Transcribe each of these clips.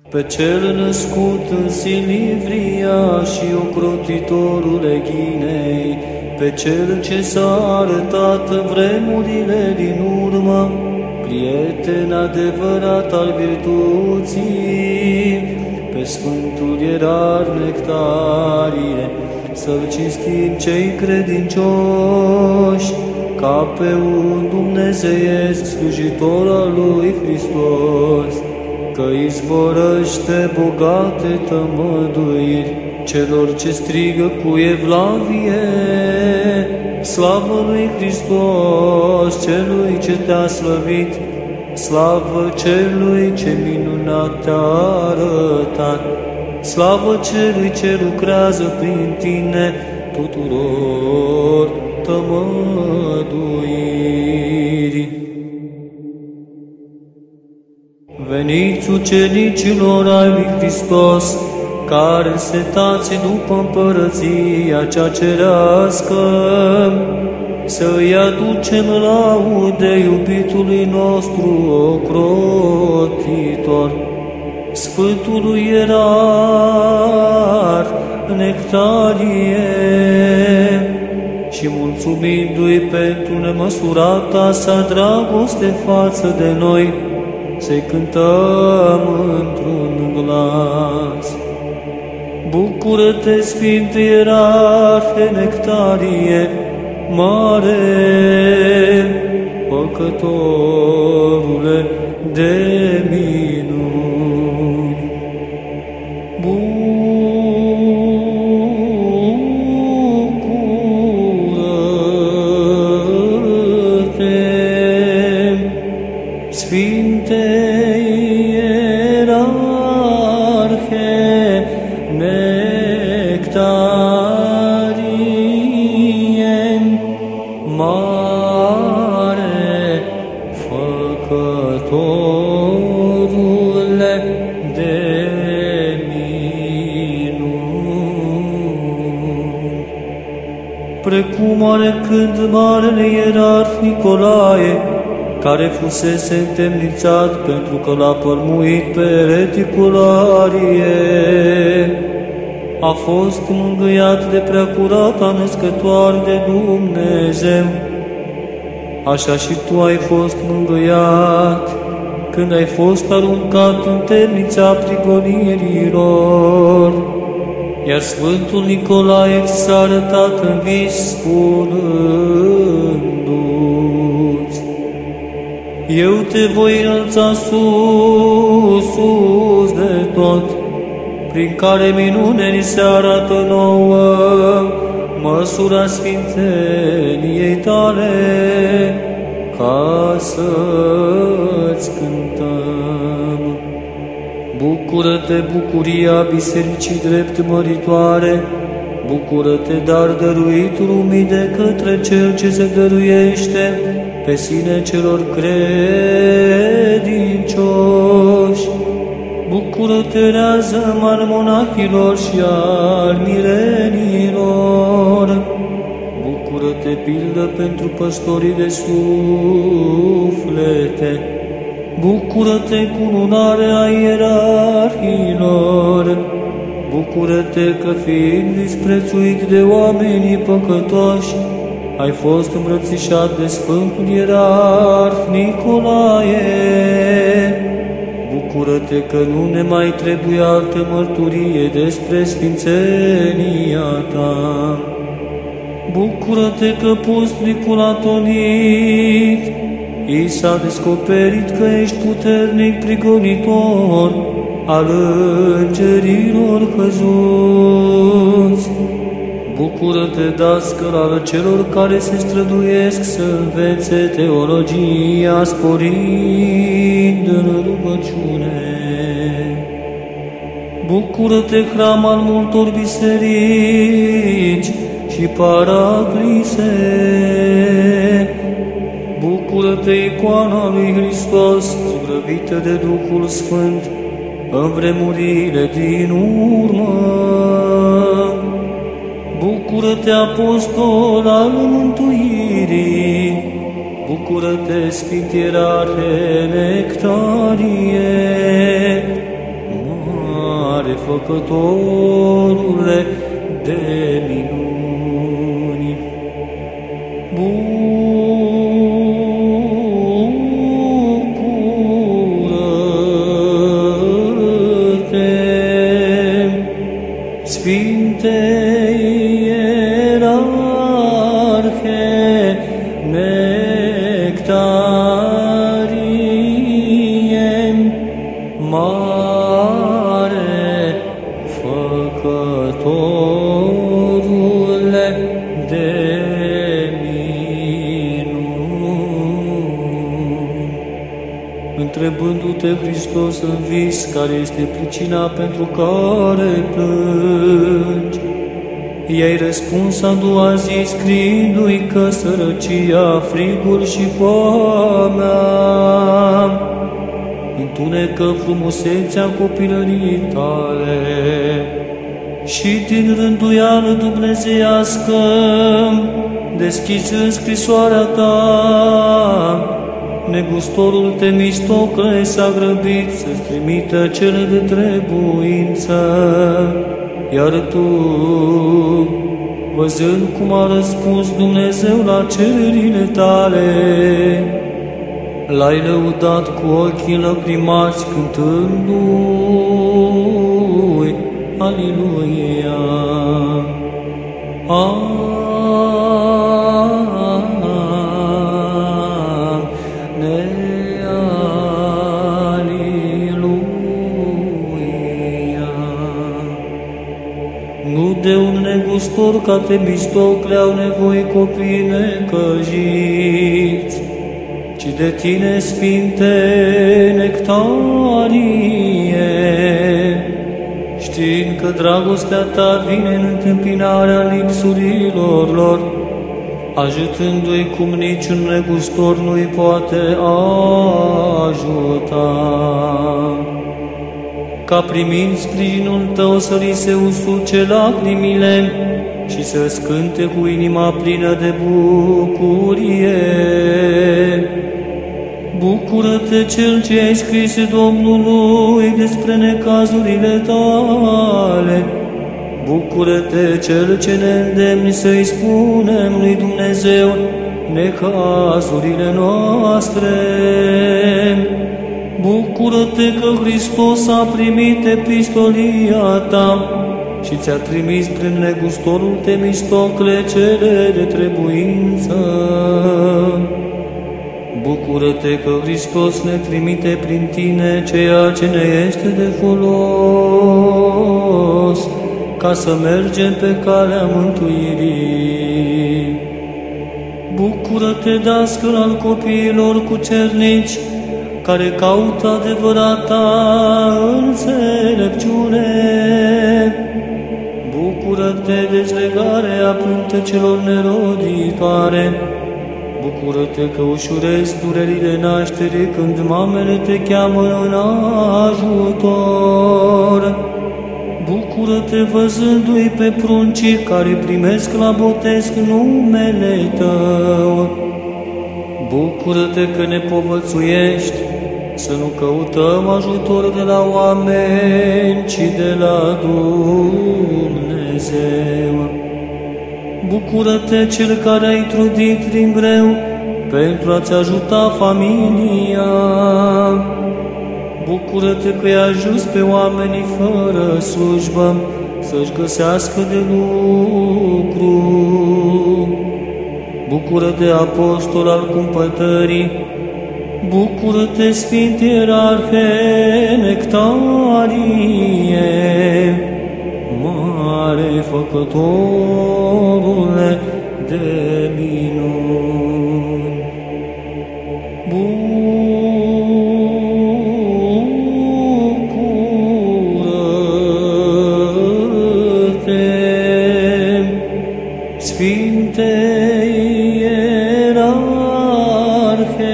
Pe cel născut în Silivria și ocrotitorul Eghinei, pe cel ce s-a arătat în vremurile din urmă, prieten adevărat al virtuții, pe Sfântul Ierar Nectarie, să-l cinstim cei credincioși, ca pe un dumnezeiesc slujitor al lui Hristos, că izvorăște bogate tămăduiri celor ce strigă cu evlavie, slavă lui Hristos, celui ce te-a slăvit, slavă celui ce minunat te-a arătat, slavă celui ce lucrează prin tine tuturor tămăduiri. Veniți, ucenicilor ai lui Hristos, care setați după împărăția cea cerească, să-i aducem laude iubitului nostru ocrotitor, Sfântului Ierar Nectarie, și mulțumindu-i pentru nemăsurata sa dragoste față de noi, să-i cântăm într-un glas. Bucură-te, Sfinte Ierarhe Nectarie, mare păcătorule de minuni. Bucură-te, Sfinte Ierarhe Nectarie, mare făcătorule de minuni. Precum oarecând marele ierarh Nicolae, care fusese întemnițat pentru că l-a părmuit pe ereticul Arie, a fost mângâiat de preacurata născătoare de Dumnezeu. Așa și tu ai fost mângâiat când ai fost aruncat în temnița prigonirilor, iar Sfântul Nicolae ți s-a arătat în vis spunându-ți: eu te voi înălța sus, sus de tot, prin care minune ni se arată nouă măsura sfințeniei tale, ca să-ți cântăm. Bucură-te, bucuria bisericii drept măritoare, bucură-te, dar dăruit lumii de către Cel ce se dăruiește pe sine celor credincioși. Bucură-te, rează-mă al monahilor și al mirenilor. Bucură-te, pildă pentru păstorii de suflete. Bucură-te, cununare a ierarhilor. Bucură-te că, fiind disprețuit de oamenii păcătoși, ai fost îmbrățișat de Sfântul Ierarh Nicolae. Bucură-te că nu ne mai trebuie altă mărturie despre sfințenia ta. Bucură-te că pustnicul atonit i s-a descoperit că ești puternic prigonitor al îngerilor căzuți. Bucură-te, dascăl al celor care se străduiesc să învețe teologia, sporind în rugăciune. Bucură-te, hram al multor biserici și paraclise. Bucură-te, icoana lui Hristos, zugrăvită de Duhul Sfânt în vremurile din urmă. Bucură-te, apostol al mântuirii, bucură-te, Sfinte Ierarhe Nectarie, făcătorule de minuni. Bucură-te, Sfinte Ierarhe Nectarie, mare făcătorule de minuni. Întrebându-te, Hristos, în vis, care este pricina pentru care plângi, i-ai răspuns a doua zi, scriindu-i că sărăcia, frigul și foamea întunecă frumusețea copilării tale și din rânduială dumnezeiască, deschizând scrisoarea ta, negustorul Temistocle s-a grăbit să-ți trimită cele de trebuință, iar tu, văzând cum a răspuns Dumnezeu la cererile tale, l-ai lăudat cu ochii lăcrimați, cântându-i Aliluia. Nu de un negustor ca Temistocle au nevoie copiii necăjiți, ci de tine, Sfinte Nectarie, știind că dragostea ta vine în întâmpinarea lipsurilor lor, ajutându-i cum niciun negustor nu-i poate ajuta. Ca primind sprijinul tău să li se usuce lacrimile și să scânte cu inima plină de bucurie. Bucură-te, Cel ce ai scris Domnului despre necazurile tale. Bucură-te, Cel ce ne îndemni să-i spunem lui Dumnezeu necazurile noastre. Bucură-te că Hristos a primit epistolia ta și ți-a trimis prin negustorul Temistocle cele de trebuință. Bucură-te că Hristos ne trimite prin tine ceea ce ne este de folos, ca să mergem pe calea mântuirii. Bucură-te, dascăl al copiilor cucernici, care caută adevărata înțelepciune. Bucură-te, dezlegarea pântecelor neroditoare. Bucură-te că ușurezi durerile nașterii când mamele te cheamă în ajutor. Bucură-te văzându-i pe pruncii care primesc la botez numele tău. Bucură-te că ne povățuiești să nu căutăm ajutor de la oameni, ci de la Dumnezeu. Bucură-te, Cel care ai trudit din greu pentru a-ți ajuta familia. Bucură-te că i-ai ajuns pe oamenii fără slujbă să-și găsească de lucru. Bucură-te, apostol al cumpătării. Bucură-te, Sfinte Ierarhe Nectarie, mare făcătorule de minuni. Bucură-te, Sfinte Ierarhe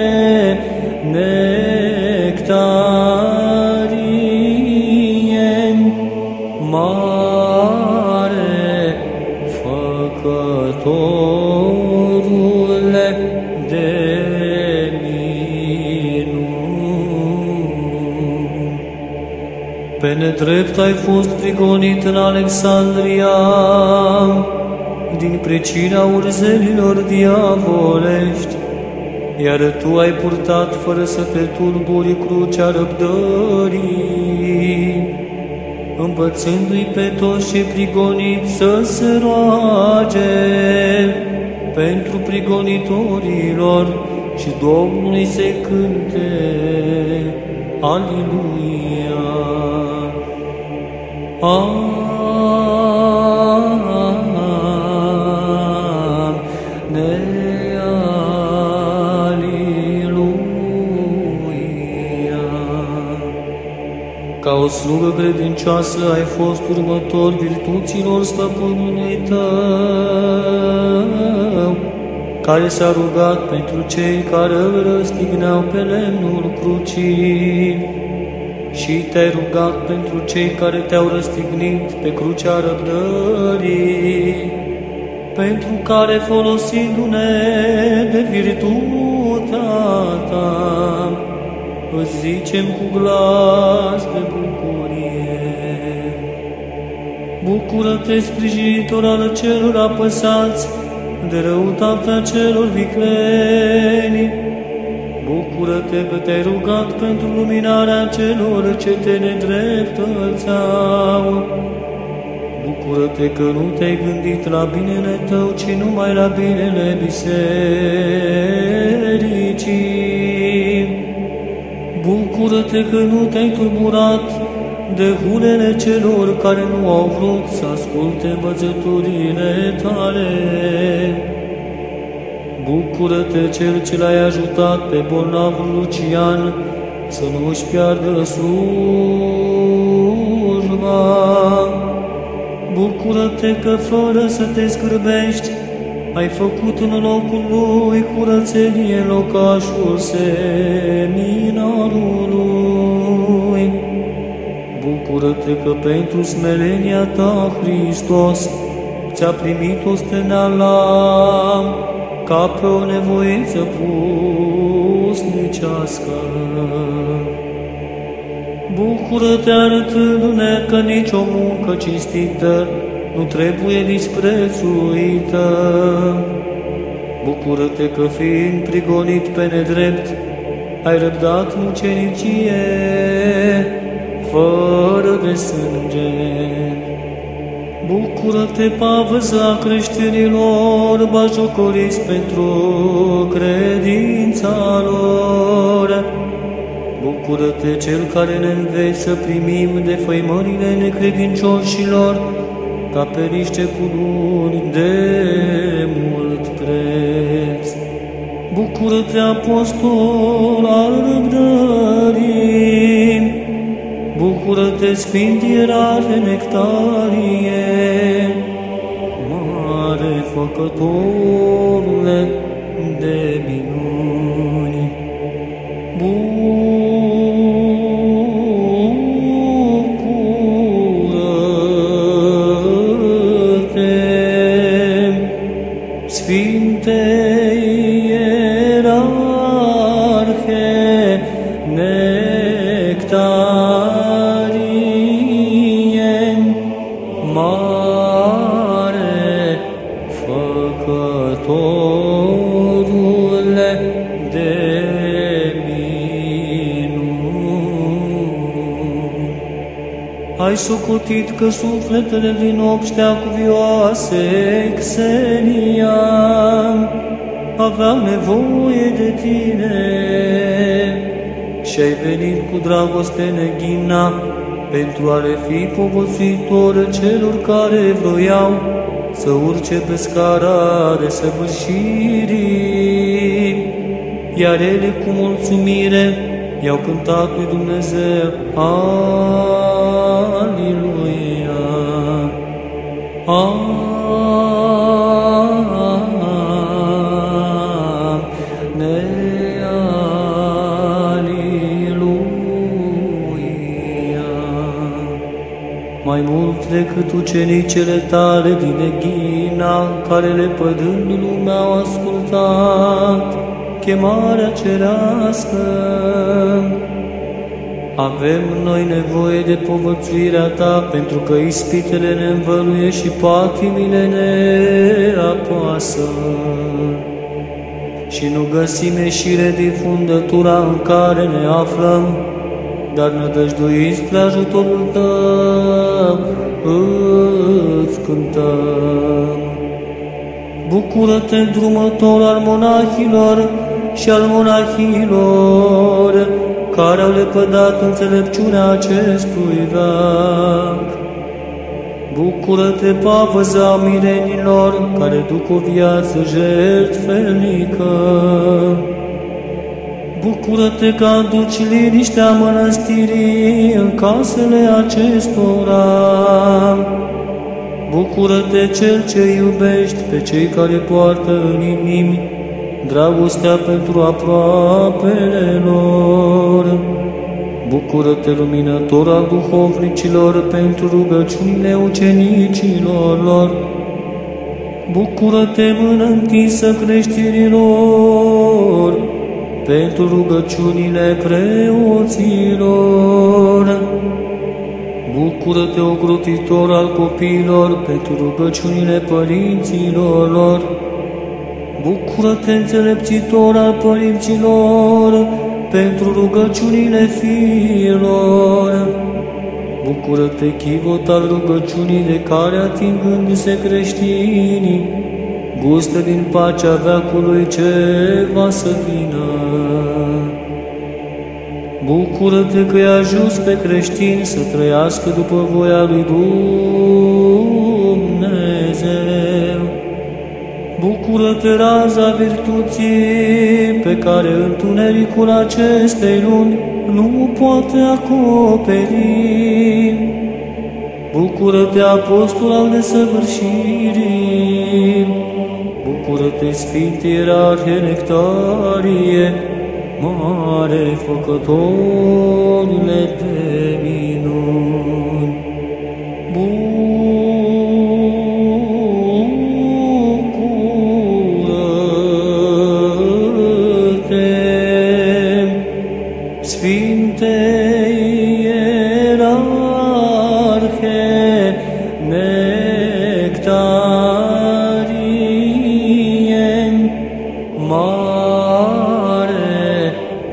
Nectarie, mare făcător Pe nedrept ai fost prigonit în Alexandria, din pricina urzelilor diavolești, iar tu ai purtat fără să te tulburi crucea răbdării, învățându-i pe toți cei prigoniți să se roage pentru prigonitorilor și Domnului se cânte. Aleluia! Ca o slugă credincioasă ai fost următor virtuților stăpânului tău, care s-a rugat pentru cei care îl răstigneau pe lemnul crucii, și te-ai rugat pentru cei care te-au răstignit pe crucea răbdării, pentru care, folosindu-ne de virtutea ta, îți zicem cu glas de bucurie. Bucură-te, sprijinitor al celor apăsați de răutatea celor vicleni. Bucură-te că te-ai rugat pentru luminarea celor ce te nedreptățeau. Bucură-te că nu te-ai gândit la binele tău, ci numai la binele bisericii. Bucură-te că nu te-ai tulburat de hulele celor care nu au vrut să asculte învățăturile tale. Bucură-te, cel ce l-ai ajutat pe bolnavul Lucian să nu își piardă slujba. Bucură-te că, fără să te scârbești, ai făcut în locul lui curățenie în locașul seminarului. Bucură-te că pentru smerenia ta, Hristos, ți-a primit osteneala ca pe o nevoință pusnicească. Bucură-te arătându-ne că nicio muncă cinstită nu trebuie disprețuită. Bucură-te că, fiind prigonit pe nedrept, ai răbdat mucenicie fără de sânge. Bucură-te, pavăza creștinilor, batjocoriți pentru credința lor. Bucură-te, cel care ne înveți să primim defăimările necredincioșilor ca pe niște cununi de mult preț. Bucură-te, apostol al răbdării. Bucură-te, Sfânt Ierarhe Nectarie, mare făcătorule de minuni. Bucură-te, Sfinte Ierarhe Nectarie, mare făcătorule de minuni. Ai socotit că sufletele din obștea cuvioase Xenia aveau nevoie de tine și ai venit cu dragoste neghina pentru a le fi povățuitor celor care vroiau să urce pe scara desăvârșirii, iar ele cu mulțumire i-au cântat lui Dumnezeu. Aleluia! Mai mult decât ucenicele tale din Eghina, care lepădând lumea au ascultat chemarea cerească, Avem noi nevoie de povățuirea Ta, pentru că ispitele ne învăluie și patimile ne apasă. Și nu găsim ieșire din fundătura în care ne aflăm, dar nădăjduiți pe ajutorul Tău, îți cântăm. Bucură-te, îndrumător al monahilor și al monahilor, care au lepădat înțelepciunea acestui veac. Bucură-te, pavăza mirenilor, care duc o viață jertfelnică. Bucură-te că aduci liniștea mănăstirii în casele acestora. Bucură-te, Cel ce iubești pe cei care poartă în inimi dragostea pentru aproapele lor. Bucură-te, luminător al duhovnicilor, pentru rugăciunile ucenicilor lor. Bucură-te, mână întinsă creștinilor, pentru rugăciunile preoților. Bucură-te, ocrotitor al copiilor, pentru rugăciunile părinților lor. Bucură-te, înțelepțitor al părinților, pentru rugăciunile fiilor. Bucură-te, chivot al rugăciunii de care, atingându-se creștinii, gustă din pacea veacului ce va să vină. Bucură-te că i-a ajuns pe creștini să trăiască după voia lui Dumnezeu. Bucură-te, raza virtuții, pe care întunericul acestei luni nu poate acoperi. Bucură-te, apostol al desăvârșirii. Bucură-te, Sfinte Ierarhie Nectarie, mare făcătorule de minuni. Bucură-te, Sfinte Ierarhie Nectarie, mare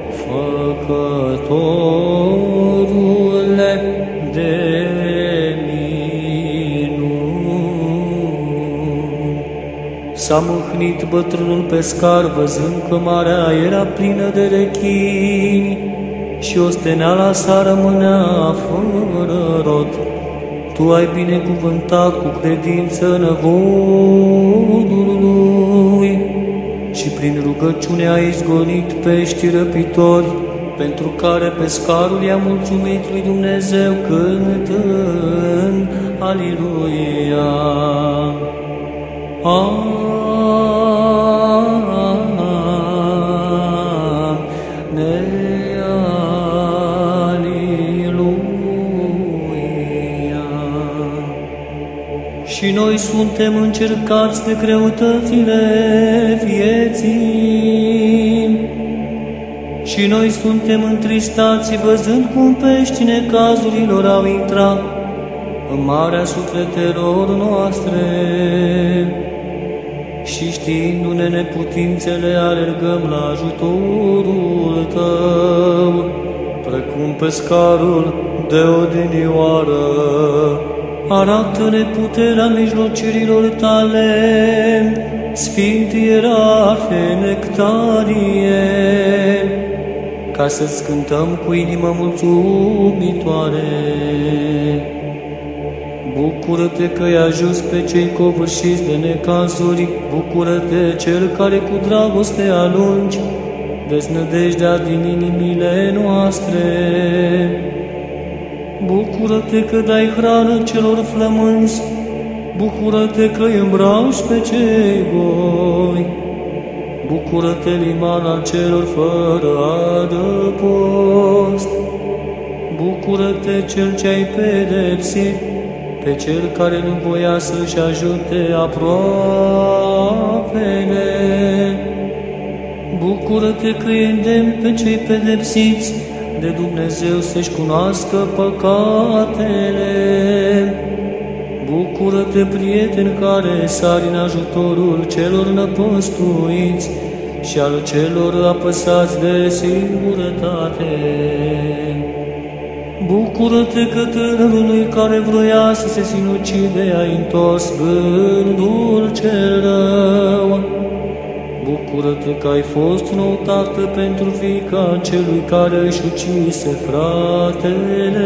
făcătorule de minuni. S-a mâhnit bătrânul pescar, văzând că marea era plină de rechini și osteneala sa rămânea fără rod. Tu ai binecuvântat cu credință năvodul lui și prin rugăciune ai izgonit pești răpitori, pentru care pescarul i-a mulțumit lui Dumnezeu cântând Aliluia. Și noi suntem încercați de greutățile vieții. Și noi suntem întristați văzând cum peștii necazurilor au intrat în marea sufletelor noastre. Și știindu-ne neputințele, alergăm la ajutorul Tău, precum pescarul de odinioară. Arată-ne puterea mijlocirilor Tale, Sfinte Ierarhie Nectarie, ca să-ți cântăm cu inimă mulțumitoare. Bucură-te că i-ai ajuns pe cei covârșiți de necazuri, bucură-te, Cel care cu dragoste alungi deznădejdea din inimile noastre. Bucură-te că dai hrană celor flămânzi, bucură-te că îi îmbraci pe cei goi. Bucură-te, liman al celor fără adăpost. Bucură-te, Cel ce ai pedepsit pe cel care nu voia să-și ajute aproapele. Bucură-te că îi îndemn pe cei pedepsiți de Dumnezeu să-și cunoască păcatele. Bucură-te, prieten, care sari în ajutorul celor năpăstuiți și al celor apăsați de singurătate. Bucură-te că tânărului care vroia să se sinucide ai întors gândul cel rău. Bucură-te că ai fost nou tată pentru fiica celui care își ucise fratele.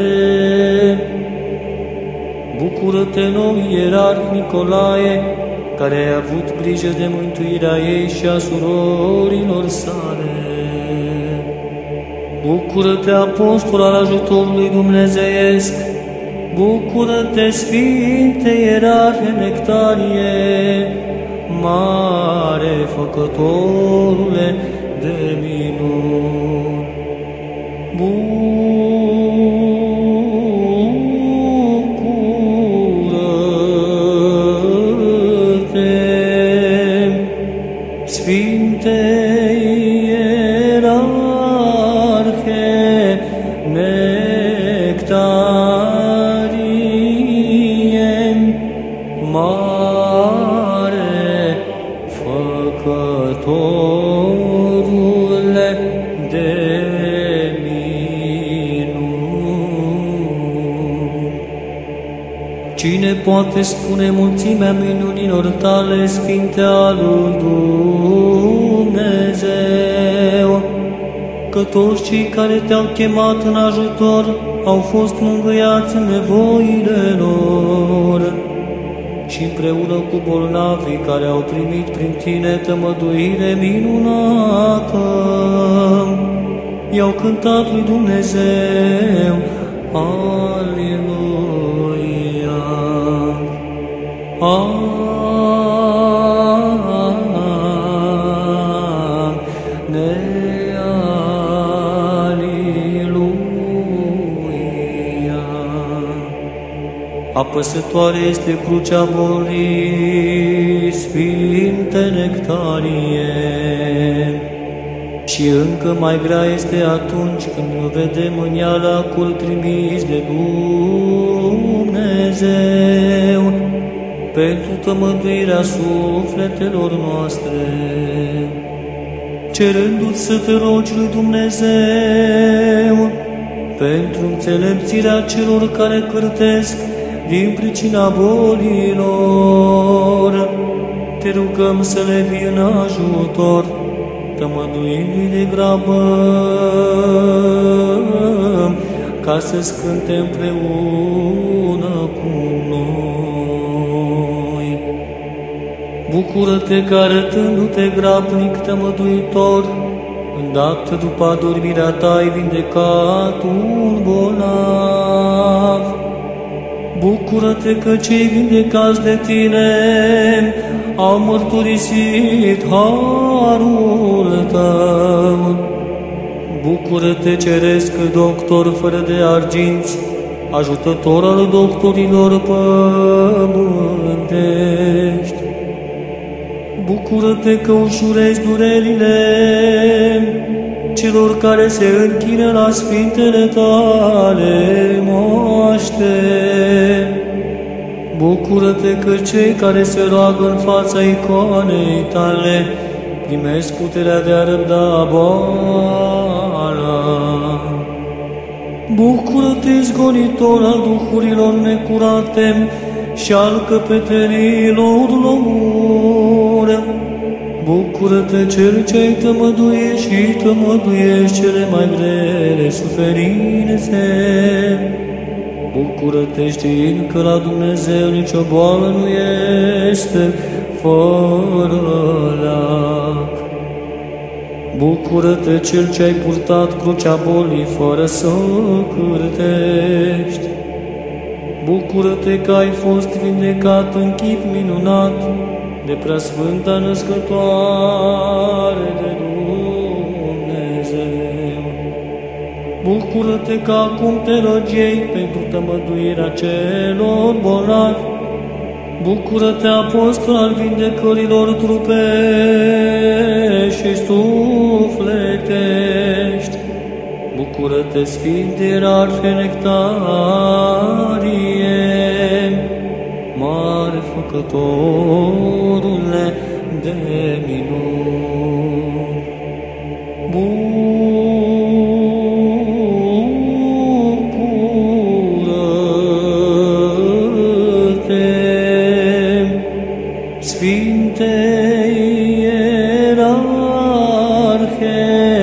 Bucură-te, nou ierarh Nicolae, care ai avut grijă de mântuirea ei și a surorilor sale. Bucură-te, apostol al ajutorului dumnezeiesc! Bucură-te, Sfinte Ierarhe Nectarie, mare făcătorule de minuni! Bucură-te, Sfinte Ierarhe Nectarie, mare făcătorule de minuni. Cine poate spune mulțimea minunilor tale, Sfinte al lui Dumnezeu? Că toți cei care te-au chemat în ajutor au fost mângâiați în nevoile lor și împreună cu bolnavii care au primit prin tine tămăduire minunată, i-au cântat lui Dumnezeu, Aleluia! Apăsătoare este crucea bolii, Sfinte Nectarie, și încă mai grea este atunci când nu vedem în ea lacul trimis de Dumnezeu pentru tămăduirea sufletelor noastre. Cerându-ți să te rogi lui Dumnezeu pentru înțelepțirea celor care cârtesc din pricina bolilor, te rugăm să le vii în ajutor, tămăduindu-i de grabă, ca să scânte împreună cu noi. Bucură-te că arătându-te grabnic tămăduitor, îndată după adormirea ta ai vindecat un bolnav. Bucură-te că cei vindecați de tine au mărturisit harul tău. Bucură-te, ceresc doctor fără de arginți, ajutător al doctorilor pământești. Bucură-te că ușurezi durerile celor care se închină la sfintele tale moaște. Bucură-te că cei care se roagă în fața icoanei tale primesc puterea de a răbda boala. Bucură-te, izgonitor al duhurilor necurate și al căpetenilor lor. Bucură-te, cel ce-ai tămăduiești și tămăduiești cele mai grele suferințe. Bucură-te, știind că la Dumnezeu nicio boală nu este fără leac. Bucură-te, cel ce-ai purtat crucea bolii fără să cârtești. Bucură-te că ai fost vindecat în chip minunat de Preasfânta Născătoare de Dumnezeu. Bucură-te că acum te rogi pentru tămăduirea celor bolnavi. Bucură-te, apostol al vindecărilor trupești și sufletești. Bucură-te, Sfinte Ierarhe Nectarie, mare făcătorule de minuni. Bucură-te, Sfinte Ierarhe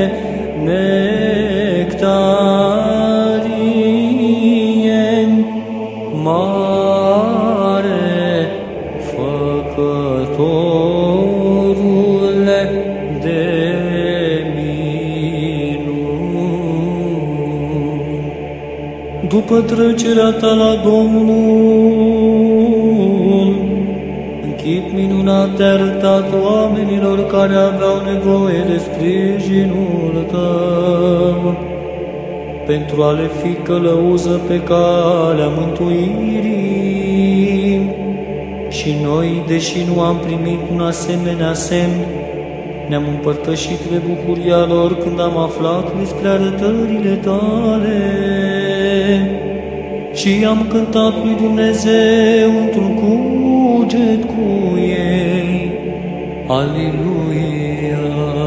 Nectarie, mare făcătorule de minuni. După trecerea ta la Domnul, în chip minunat te-ai arătat oamenilor care aveau nevoie de sprijinul tău, pentru a le fi călăuză pe calea mântuirii. Și noi, deși nu am primit un asemenea semn, ne-am împărtășit de bucuria lor când am aflat despre arătările tale și am cântat lui Dumnezeu într-un cuget cu ei. Aleluia!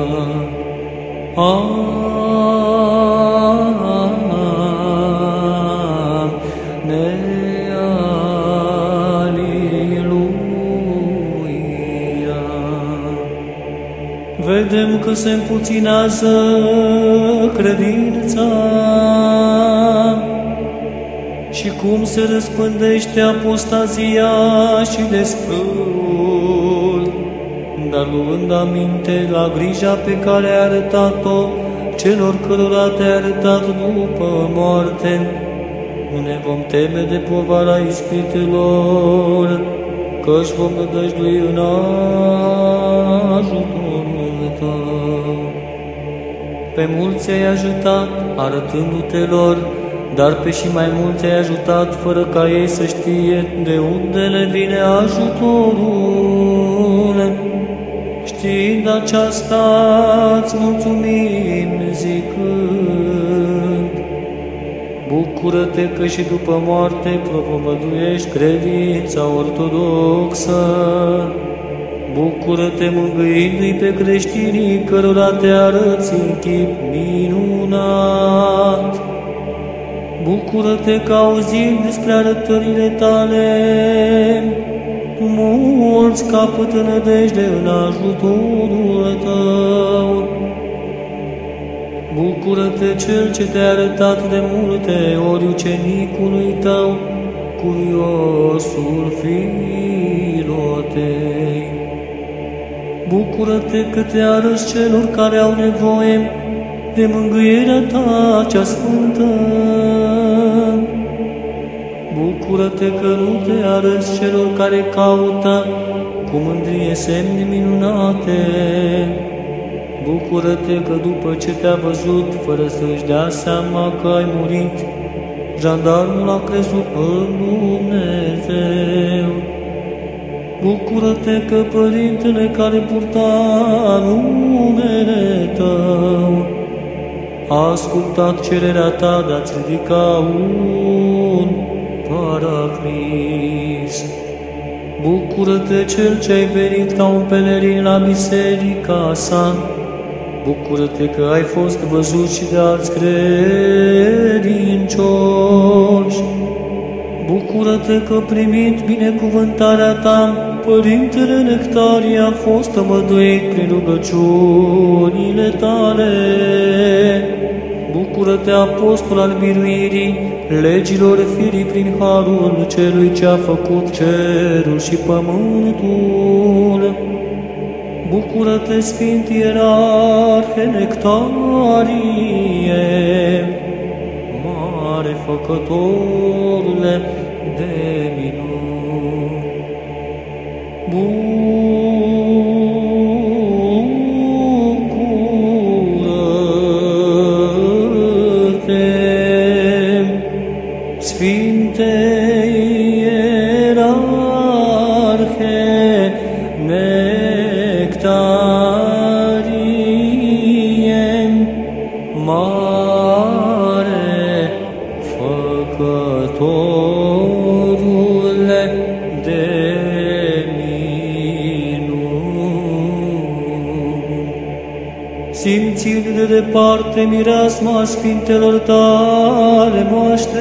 Vedem că se împuținează credința și cum se răspândește apostazia și desfrâul, dar luând aminte la grija pe care ai arătat-o celor cărora te-ai arătat după moarte, nu ne vom teme de povara ispitelor, că-și vom nădăjdui în ajutorul tău. Pe mulți ai ajutat, arătându-te lor, dar pe și mai mulți ai ajutat, fără ca ei să știe de unde le vine ajutorul. Știind aceasta, îți mulțumim zicând: bucură-te că și după moarte propovăduiești credința ortodoxă. Bucură-te mângâindu-i pe creștinii cărora te arăți în chip minunat. Bucură-te că auzind despre arătările tale, mulți capătă nădejde în ajutorul tău. Bucură-te, Cel ce te-a arătat de multe ori ucenicului tău, curiosul Filotei. Bucură-te că te arăți celor care au nevoie de mângâierea ta cea sfântă. Bucură-te că nu te arăți celor care caută cu mândrie semne minunate. Bucură-te că după ce te-a văzut, fără să-și dea seama că ai murit, jandarmul a crezut în Dumnezeu. Bucură-te că Părintele care purta numele tău a ascultat cererea ta de a-ți ridica un paraclis. Bucură-te, Cel ce ai venit ca un pelerin la biserica sa. Bucură-te că ai fost văzut și de alți credincioși. Bucură-te că, primind binecuvântarea ta, Părintele Nectarie a fost tămăduit prin rugăciunile tale. Bucură-te, Apostol al biruirii, legilor firii prin harul Celui ce a făcut cerul și pământul. Bucură-te, Sfânt Ierarhe Nectarie, mare făcătorule de minuni. Bucură-te, Sfinte Ierarhe Nectarie, mare departe mireasma sfintelor tale moaște.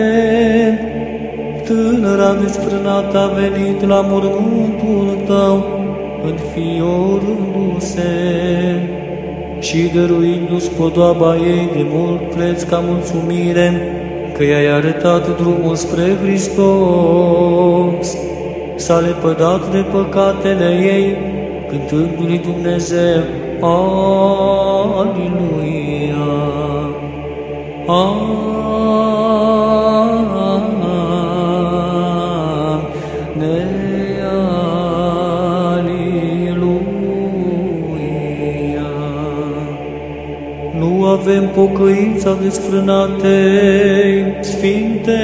Tânăra desfrânată a venit la mormântul tău, înfiorându-se și dăruindu-ți podoaba ei de mult preț ca mulțumire, că i-ai arătat drumul spre Hristos. S-a lepădat de păcatele ei, cântându-lui Dumnezeu, Aleluia! Nu avem pocăința desfrânatei, Sfinte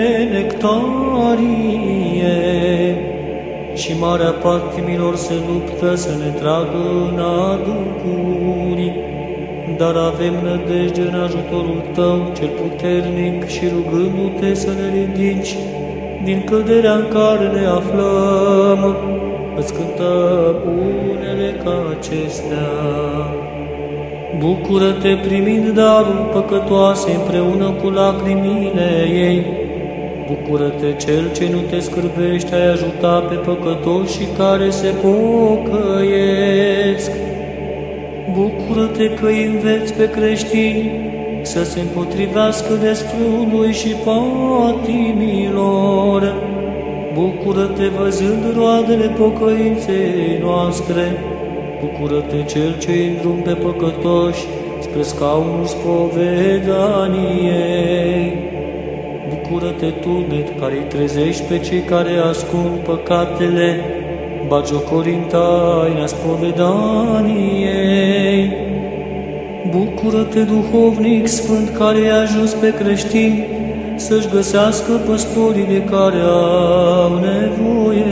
Nectarie, și marea patimilor se luptă să ne tragă în adâncuri, dar avem nădejde în ajutorul Tău cel puternic și rugându-Te să ne ridici din căderea în care ne aflăm, îți cântăm unele ca acestea. Bucură-te primind darul păcătoase împreună cu lacrimile ei. Bucură-te cel ce nu te scârbește, ai ajuta pe păcătoși care se pocăiesc. Bucură-te că îi înveți pe creștini să se împotrivească desfrâului și patimilor. Bucură-te văzând roadele pocăinței noastre. Bucură-te cel ce îi îndrum pe păcătoși spre scaunul spovedaniei. Bucură-te, Tunet, care îi trezești pe cei care ascund păcatele, bagiocorind taina spovedaniei. Bucură-te, duhovnic sfânt, care i-a ajuns pe creștini să-și găsească păstorii de care au nevoie.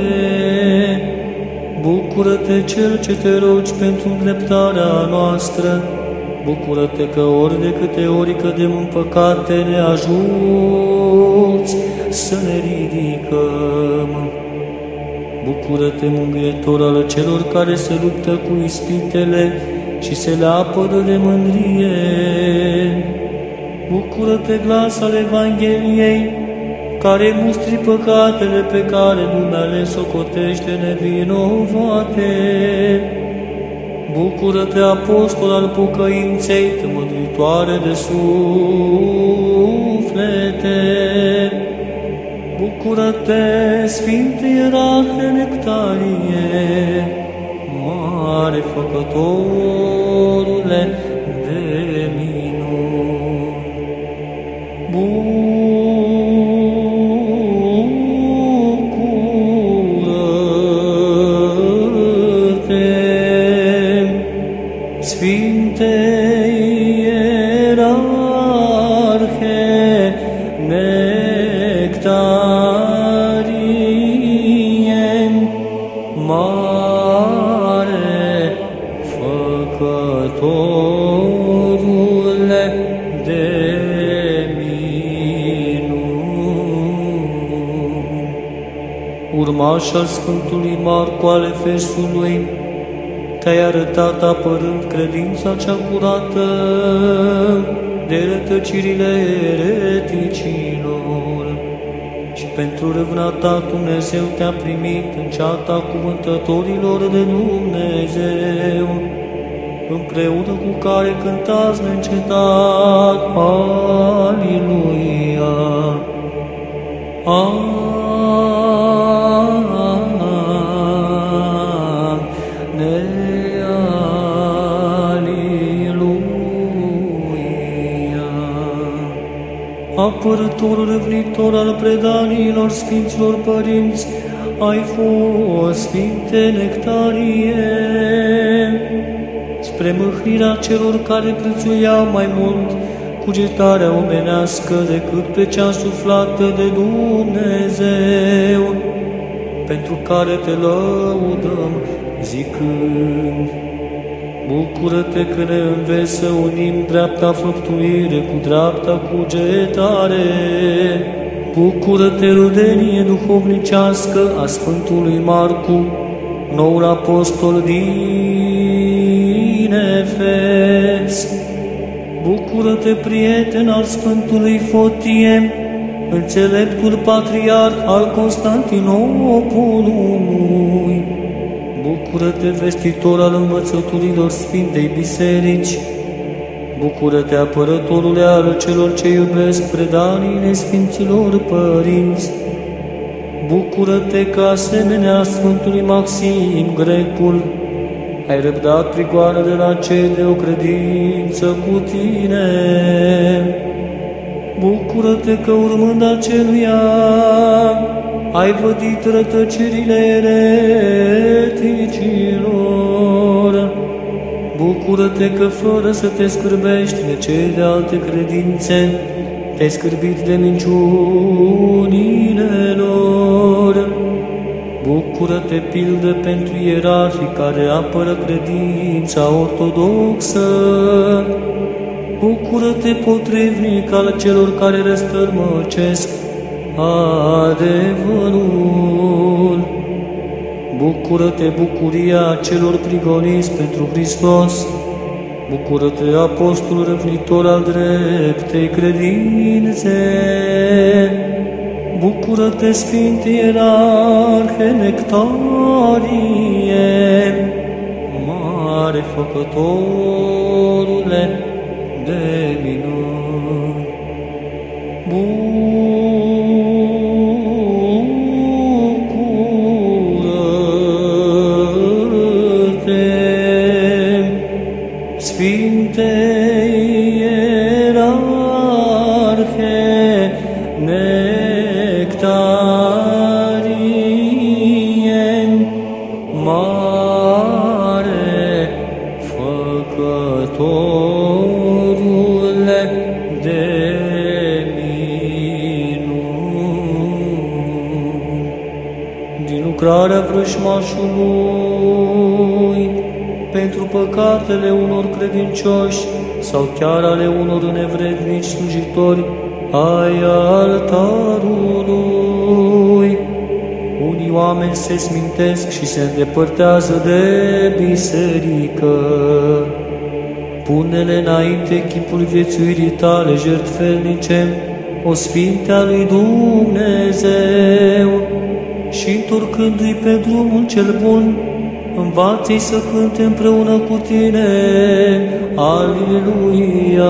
Bucură-te, cel ce te rogi pentru îndreptarea noastră. Bucură-te că ori de câte ori cădem în păcate ne ajuți să ne ridicăm. Bucură-te, mângâietor al celor care se luptă cu ispitele și se leapădă de mândrie. Bucură-te, glas al Evangheliei, care mustri păcatele pe care lumea le socotește nevinovate. Bucură-te, apostol al pocăinței, tămăduitoare de suflete. Bucură-te, Sfinte Ierarhe Nectarie, mare făcătorule de minuni. Sfinte Ierarhe Nectarie, mare făcătorule de minuni. Urmaș al Sfântului Marcu al Efesului, te-ai arătat apărând credința cea curată de rătăcirile ereticilor. Și pentru râvna ta Dumnezeu te-a primit în ceata cuvântătorilor de Dumnezeu, împreună cu care cântați neîncetat, Aleluia! Apărător râvnitor al predaniilor Sfinților Părinți, ai fost, Sfinte Nectarie, spre mâhnirea celor care prețuiau mai mult cugetarea omenească decât pe cea suflată de Dumnezeu, pentru care te lăudăm zicând: bucură-te că ne înveți să unim dreapta făptuire cu dreapta cugetare. Bucură-te, rudenie duhovnicească a Sfântului Marcu, noul apostol din Efes. Bucură-te, prieten al Sfântului Fotie, înțeleptul patriarh al Constantinopolului. Bucură-te, vestitor al învățăturilor Sfintei Biserici. Bucură-te, apărătorule al celor ce iubesc predaniile Sfinților Părinți. Bucură-te că, asemenea Sfântului Maxim Grecul, ai răbdat prigoană de la cei de o credință cu tine. Bucură-te că, urmând aceluia, ai vădit rătăcirile ereticilor. Bucură-te că, fără să te scârbești de cei de alte credințe, te-ai scârbit de minciunile lor. Bucură-te, pildă, pentru ierarhii care apără credința ortodoxă. Bucură-te, potrivnic al celor care răstălmăcesc adevărul. Bucură-te, bucuria celor prigoniți pentru Hristos. Bucură-te, apostol răvnitor al dreptei credințe. Bucură-te, Sfinte Ierarhe Nectarie, mare făcătorule de minuni. Bucură-te, Sfinte Ierarhe Nectarie, mare făcătorule de minuni. Din lucrarea vrăjmașului pentru păcatele unor credincioși sau chiar ale unor nevrednici slujitori ai altarului, unii oameni se smintesc și se îndepărtează de biserică. Pune-le înainte chipul viețuirii tale jertfelnice, o Sfinte a lui Dumnezeu, și întorcându-i pe drumul cel bun, învață-i să cânte împreună cu tine. Aleluia!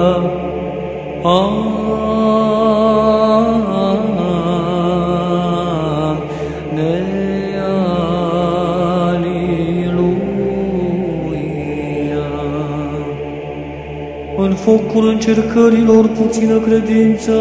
În focul încercărilor puțină credință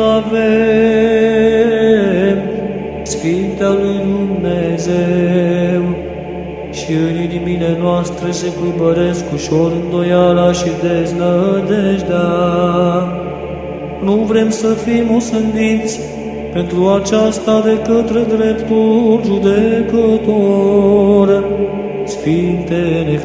avem, Sfinte al lui Dumnezeu, și în inimile noastre se cuibăresc ușor îndoiala și deznădejdea. Nu vrem să fim osândiți pentru aceasta de către dreptul judecător, Sfinte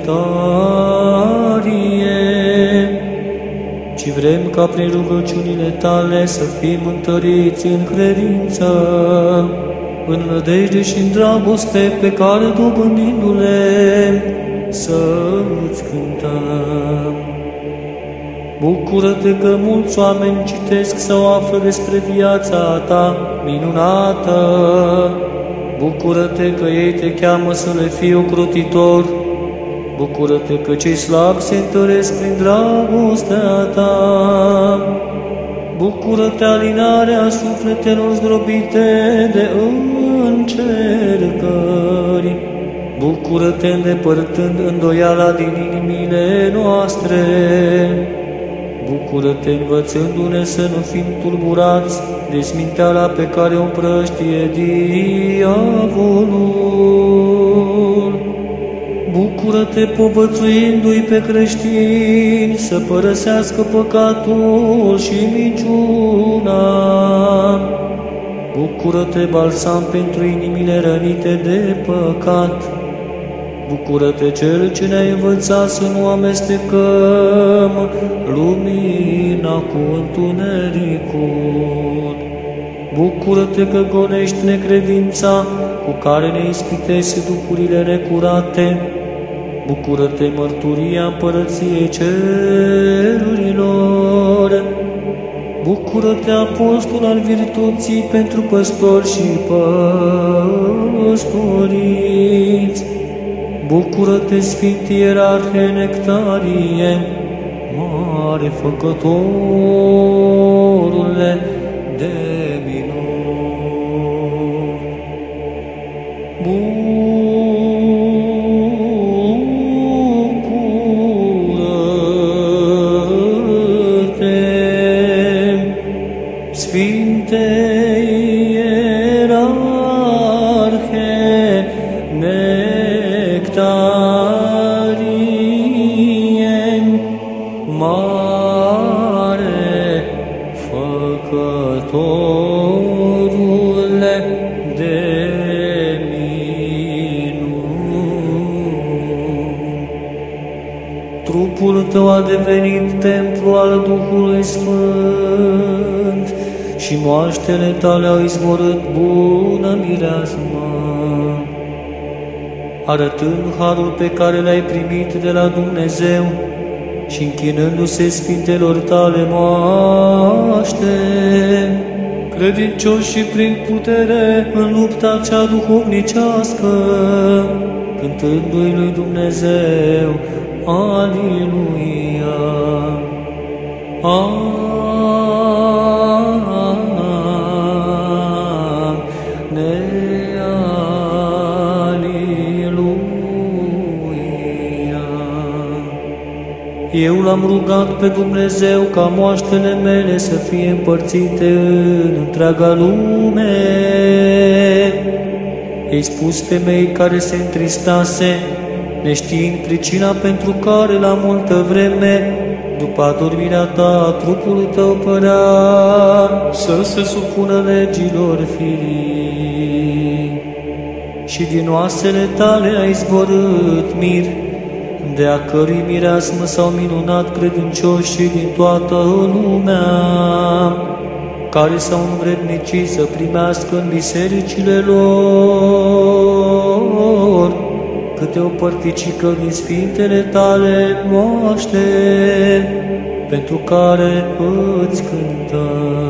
Nectarie, ci vrem ca prin rugăciunile tale să fim întăriți în credință, în nădejde și în dragoste, pe care, dobândindu-le, să îți cântăm. Bucură-te că mulți oameni citesc sau află despre viața ta minunată. Bucură-te că ei te cheamă să le fii ocrotitor. Bucură-te că cei slabi se întăresc prin dragostea ta. Bucură-te, alinarea sufletelor zdrobite de încercări. Bucură-te, îndepărtând îndoiala din inimile noastre. Bucură-te, învățându-ne să nu fim tulburați de sminteala pe care o împrăștie diavolul. Bucură-te, povățuindu-i pe creștini să părăsească păcatul și minciuna. Bucură-te, balsam pentru inimile rănite de păcat. Bucură-te, Cel ce ne-ai învățat să nu amestecăm lumina cu întunericul. Bucură-te că gonești necredința cu care ne ispitești duhurile necurate. Bucură-te, mărturia Împărăției Cerurilor! Bucură-te, apostol al virtuții pentru păstori și păstoriți! Bucură-te, Sfânt Ierarhe Nectarie, mare făcătorule de minuni! Bucură-te, Sfinte Ierarhe Nectarie, mare făcătorule de minuni. Trupul tău a devenit templu al Duhului Sfânt și moaștele tale au izvorât bună mireasmă, arătând harul pe care l-ai primit de la Dumnezeu și închinându-se sfintelor tale moaște, credincioși și prin putere în lupta cea duhovnicească, cântându-i lui Dumnezeu, Aliluia! Eu l-am rugat pe Dumnezeu ca moaștele mele să fie împărțite în întreaga lume. I-ai spus femeii care se întristase, neștiind pricina pentru care la multă vreme, după adormirea ta, trupul tău părea să se supună legilor firii. Și din oasele tale a izvorât mir, de a cărui mireasmă s-au minunat credincioșii din toată lumea, care s-au învrednicit să primească în bisericile lor câte o părticică din sfintele tale moaște, pentru care îți cântă.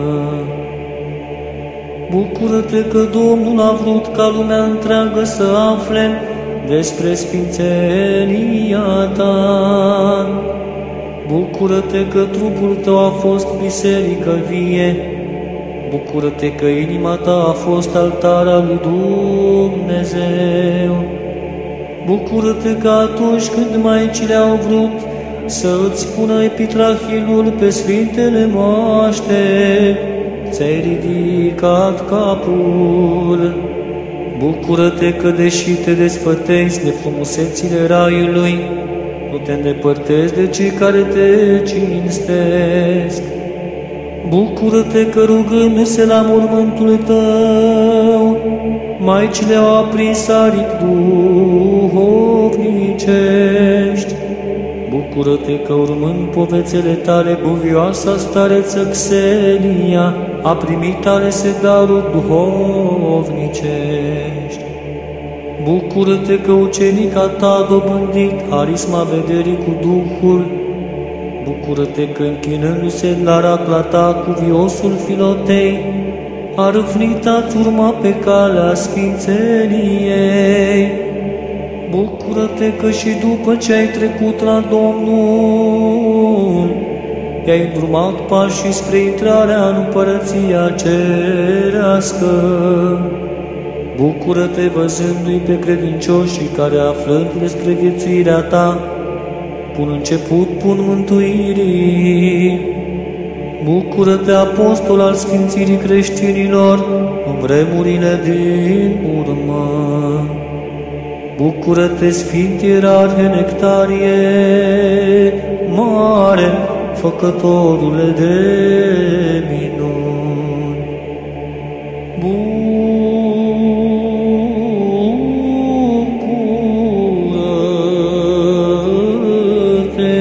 Bucură-te că Domnul a vrut ca lumea întreagă să afle despre sfințenia ta. Bucură-te că trupul tău a fost biserică vie. Bucură-te că inima ta a fost altar al lui Dumnezeu. Bucură-te că atunci când maicile au vrut să îți pună epitrahilul pe sfintele moaște, ți-ai ridicat capul. Bucură-te că, deși te desfătezi de frumusețile raiului, nu te îndepărtezi de cei care te cinstesc. Bucură-te că, rugându-se la mormântul tău, maicile au aprins aripi duhovnicești. Bucură-te că, urmând povețele tale, cuvioasa stareță Xenia a primit alese daruri duhovnicești. Bucură-te că ucenica ta a dobândit harisma vederii cu Duhul. Bucură-te că, închinându-se la racla ta, cuviosul Filotei a râvnit a-ți urma pe calea sfințeniei. Bucură-te că și după ce ai trecut la Domnul, i-ai îndrumat pașii spre intrarea în Împărăția Cerească. Bucură-te văzându-i pe credincioșii care, aflând despre viețuirea ta, pun început, pun mântuirii. Bucură-te, apostol al sfințirii creștinilor, în vremurile din urmă. Bucură-te, Sfânt Ierarhe Nectarie, mare făcătorule de minuni. Bucură-te,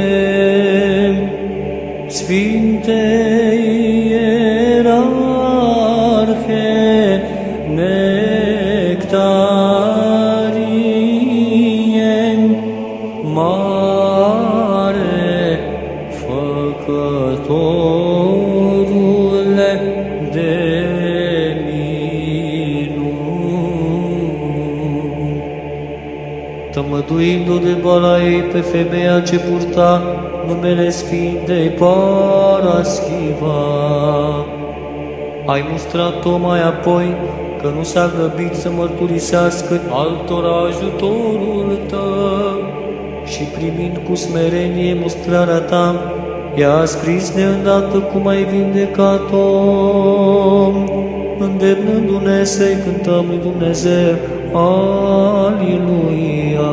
Sfinte Ierarhe Nectarie, tămăduindu-o de boala ei pe femeia ce purta numele Sfintei Paraschiva. Ai mustrat-o mai apoi că nu s-a grăbit să mărturisească altora ajutorul tău și primind cu smerenie mustrarea ta, ea a scris de îndată cum ai vindecat-o, îndemnându-ne să-i cântăm lui Dumnezeu. Aliluia!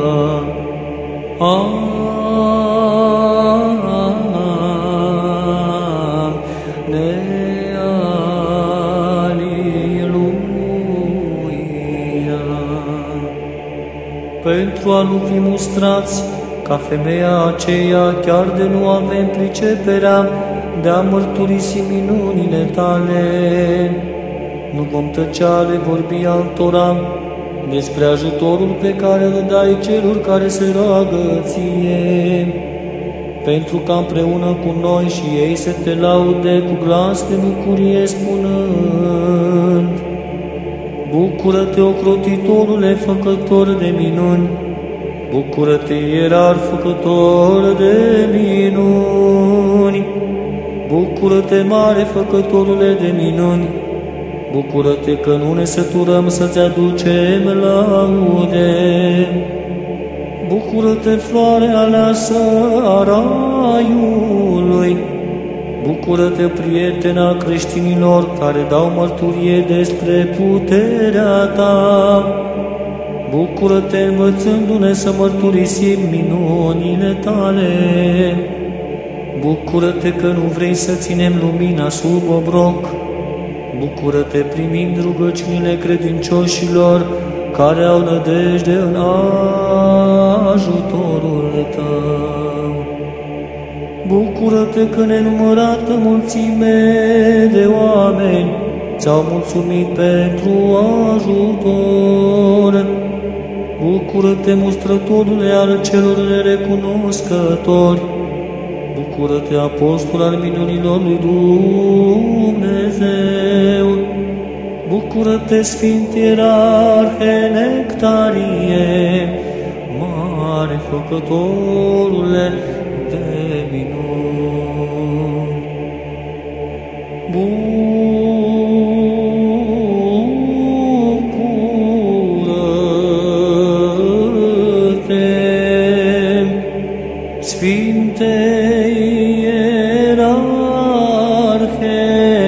Pentru a nu fi mustrați, ca femeia aceea, chiar de nu avem priceperea de a mărturisi minunile tale, nu vom tăcea de vorbi altora despre ajutorul pe care îl dai celor care se roagă ție, pentru ca împreună cu noi și ei să te laude cu glas de bucurie spunând: Bucură-te, ocrotitorule, făcător de minuni! Bucură-te, ierar, făcător de minuni! Bucură-te, mare făcătorule de minuni! Bucură-te că nu ne săturăm să-ți aducem laude! Bucură-te, floare aleasă a raiului! Bucură-te, prietena creștinilor care dau mărturie despre puterea ta! Bucură-te, învățându-ne să mărturisim minunile tale! Bucură-te că nu vrei să ținem lumina sub obroc! Bucură-te, primind rugăciunile credincioșilor care au nădejde în ajutorul tău! Bucură-te că nenumărată mulțime de oameni ți-au mulțumit pentru ajutor! Bucură-te, mustrătorule al celor nerecunoscători! Bucură-te, apostol al minunilor lui Dumnezeu! Bucură-te, Sfânt Ierarhe Nectarie, mare făcătorule de minuni! Bucură-te, Sfinte Ierarhe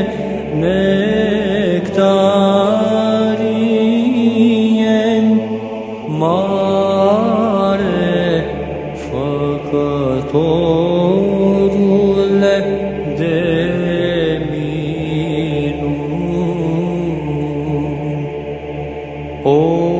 Nectarie, mare făcătorule de minuni! O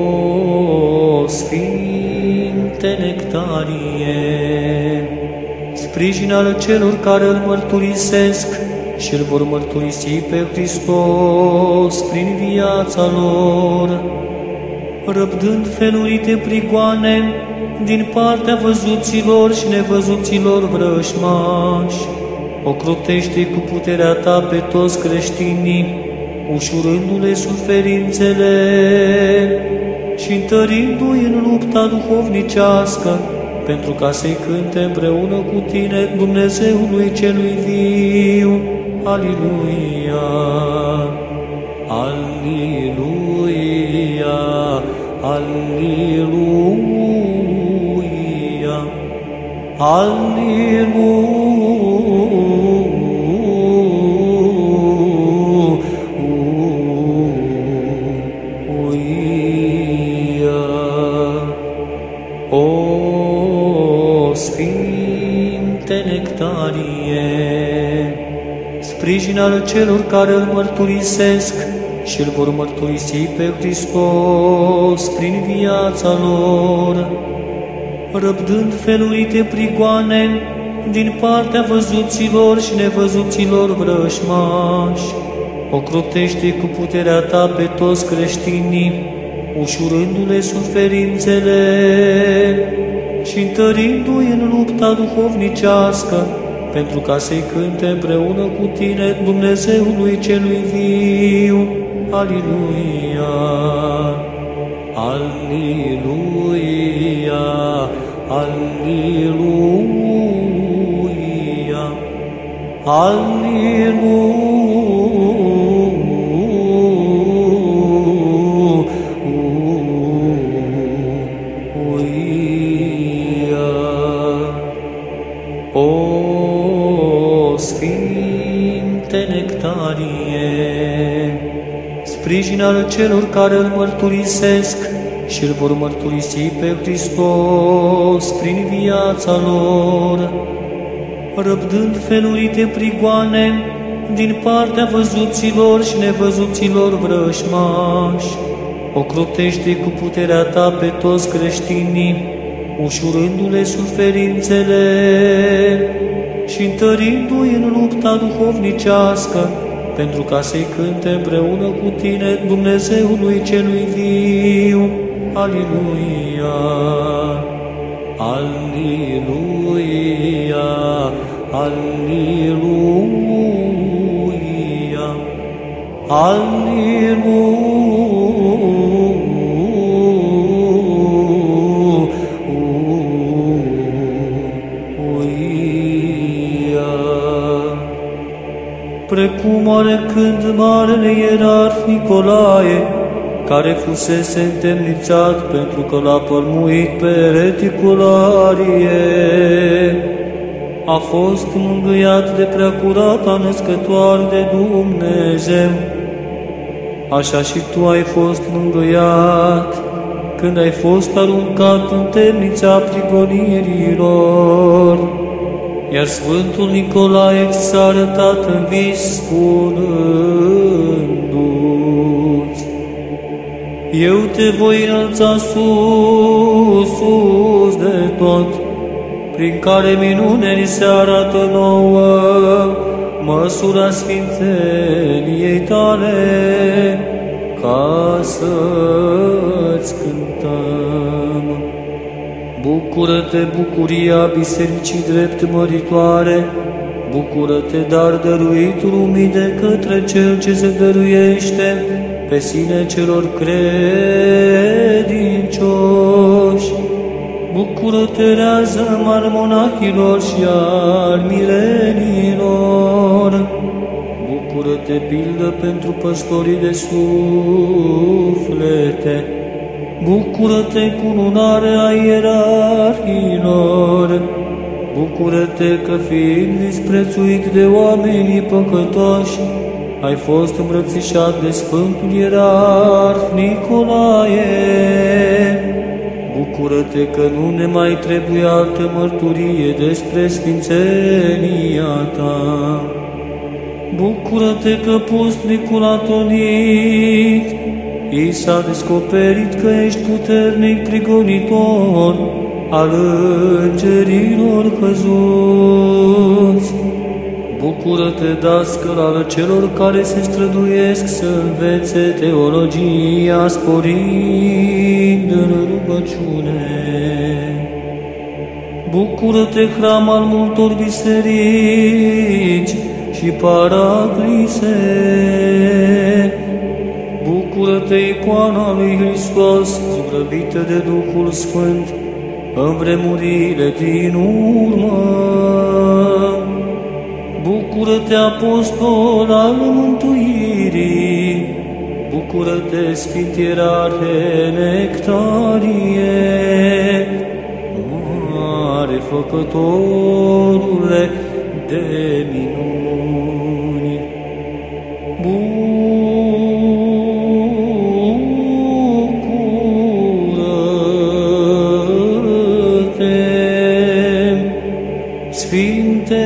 Sfinte Nectarie, sprijin al celor care îl mărturisesc și îl vor mărturisi pe Hristos prin viața lor, răbdând felurite prigoane din partea văzuților și nevăzuților vrășmași, ocrotește cu puterea ta pe toți creștinii, ușurându-le suferințele și întărindu-i în lupta duhovnicească, pentru ca să-i cânte împreună cu tine, Dumnezeului celui viu. Aliluia! Aliluia! Aliluia! Aliluia! O Sfinte Nectarie, sprijin al celor care îl mărturisesc și îl vor mărturisi pe Hristos prin viața lor, răbdând felurite prigoane din partea văzuților și nevăzuților vrășmași, ocrotește cu puterea ta pe toți creștinii, ușurându-le suferințele și întărindu-i în lupta duhovnicească, pentru ca să-i cânte împreună cu tine, Dumnezeului celui viu. Aliluia! Aliluia! O Sfinte Nectarie, sprijin al celor care îl mărturisesc și îl vor mărturisi pe Hristos prin viața lor, răbdând felurite prigoane din partea văzuților și nevăzuților vrăjmași, ocrotește cu puterea ta pe toți creștinii, ușurându-le suferințele și întărindu-i în lupta duhovnicească, pentru ca să-i cânte împreună cu tine Dumnezeului celui viu. Aleluia! Aleluia! Aleluia! Aleluia! Precum oarecând marele ierarh Nicolae, care fusese întemnițat pentru că l-a pălmuit pe reticularie, a fost mângâiat de preacurata născătoare de Dumnezeu. Așa și tu ai fost mângâiat când ai fost aruncat în temnița prigonirilor, iar Sfântul Nicolae ți s-a arătat în vis spunându-ți: eu te voi înălța sus, sus de tot, prin care minune ni se arată nouă măsura sfințeniei tale, ca să-ți cântăm. Bucură-te, bucuria Bisericii drept măritoare, bucură-te, dar dăruit lumii de către Cel ce se dăruiește pe sine celor credincioși. Bucură-te, rează al monahilor și al mirenilor. Bucură-te, pildă pentru păstorii de suflete. Bucură-te, cununare a ierarhilor. Bucură-te că, fiind disprețuit de oamenii păcătoși, ai fost îmbrățișat de Sfântul Ierarh Nicolae. Bucură-te că nu ne mai trebuie altă mărturie despre sfințenia ta. Bucură-te că pustnicul atonit i s-a descoperit că ești puternic prigonitor al îngerilor căzuți. Bucură-te, dascăl al celor care se străduiesc să învețe teologia, sporind în rugăciune. Bucură-te, hram al multor biserici și paraclise. Bucură-te, icoana lui Hristos, zugrăvită de Duhul Sfânt în vremurile din urmă. Bucură-te, apostol al mântuirii, bucură-te, Sfânt Ierarhe Nectarie, mare făcătorule de minuni. Bucură-te, Sfinte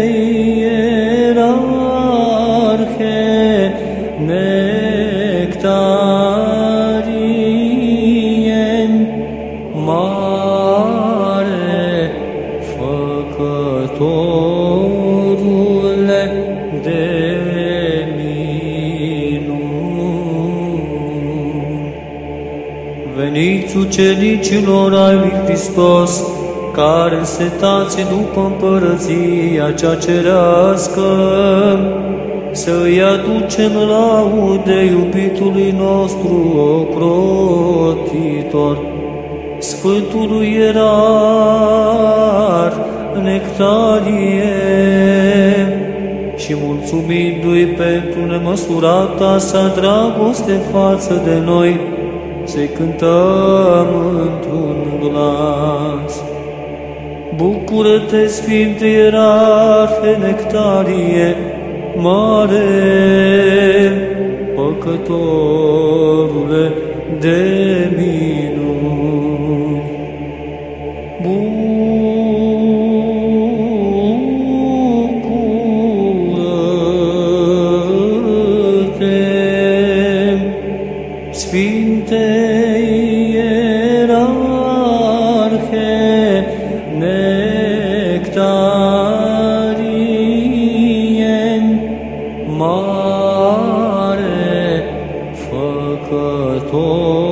ucenicilor ai lui Hristos, care însetați după împărăția cea cerească, să-i aducem laude iubitului nostru ocrotitor, Sfântului Ierarh Nectarie, și mulțumindu-i pentru nemăsurata sa dragoste față de noi, să-i cântăm într-un glas. Bucură-te, Sfinte Ierarhe Nectarie, mare păcătorule de minuni. Bucură-te, Sfinte Ierarhe Nectarie, mare făcător